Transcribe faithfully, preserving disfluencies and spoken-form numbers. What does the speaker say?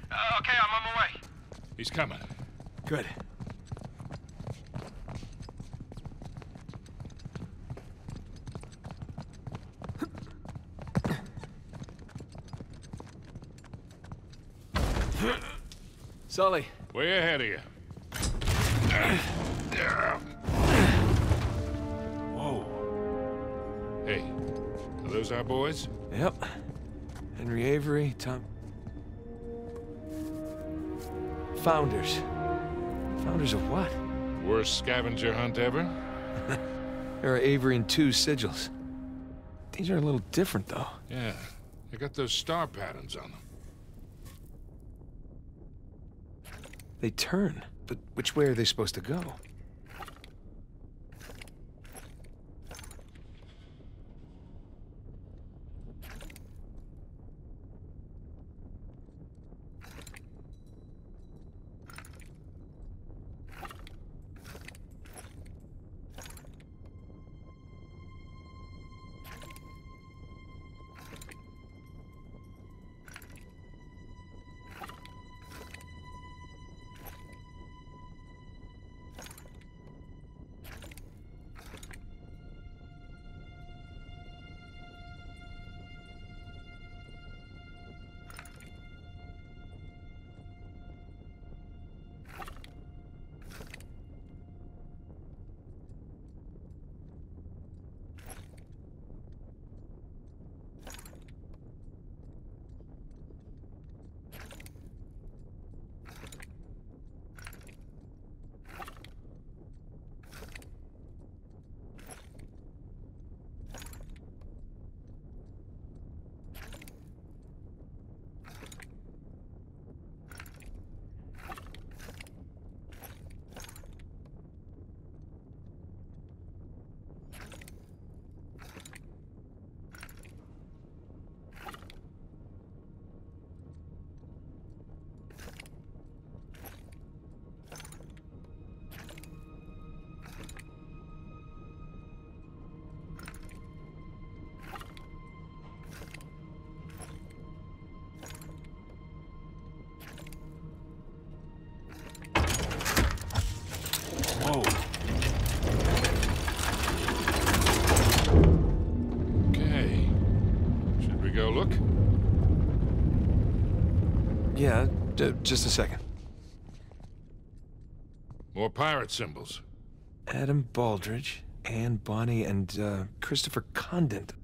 Uh, okay, I'm on my way. He's coming. Good. Sully. Way ahead of you. Whoa. Hey, are those our boys? Yep. Henry Avery, Tom... Founders. Founders of what? Worst scavenger hunt ever? There are Avery and two sigils. These are a little different, though. Yeah, they got those star patterns on them. They turn, but which way are they supposed to go? Whoa. Okay. Should we go look? Yeah, d just a second. More pirate symbols. Adam Baldridge, Anne Bonny, and uh, Christopher Condent.